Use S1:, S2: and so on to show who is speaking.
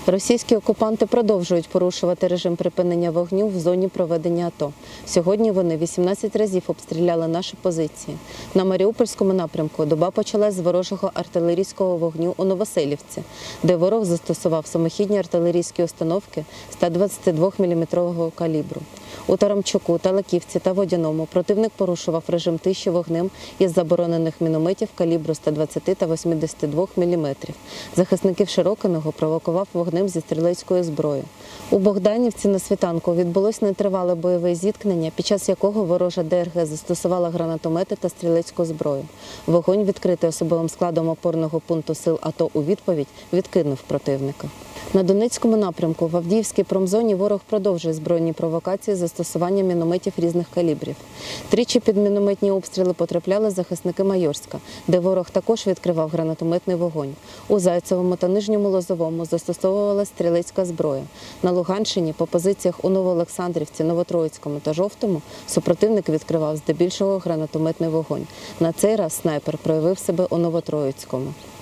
S1: Російські окупанти продовжують порушувати режим припинення вогню в зоні проведення АТО. Сьогодні вони 18 разів обстріляли наші позиції. На Маріупольському напрямку доба почалась з ворожого артилерійського вогню у Новоселівці, де ворог застосував самохідні артилерійські установки 122 мм калібру. У Тарамчуку, Талаківці та Водяному противник порушував режим тиші вогнем із заборонених мінометів калібру 120 та 82 мм. Захисників Широкиного провокував вогнем зі стрілецької зброї. У Богданівці на світанку відбулось нетривале бойове зіткнення, під час якого ворожа ДРГ застосувала гранатомети та стрілецьку зброю. Вогонь, відкритий особовим складом опорного пункту сил АТО у відповідь, відкинув противника. На Донецькому напрямку в Авдіївській промзоні ворог продовжує збройні провокації з застосуванням мінометів різних калібрів. Тричі під мінометні обстріли потрапляли захисники Майорська, де ворог також відкривав гранатометний вогонь. У Зайцевому та Нижньому Лозовому застосовувалася стрілецька зброя. На Луганщині по позиціях у Новоолександрівці, Новотроїцькому та Жовтому супротивник відкривав здебільшого гранатометний вогонь. На цей раз снайпер проявив себе у Новотроїцькому.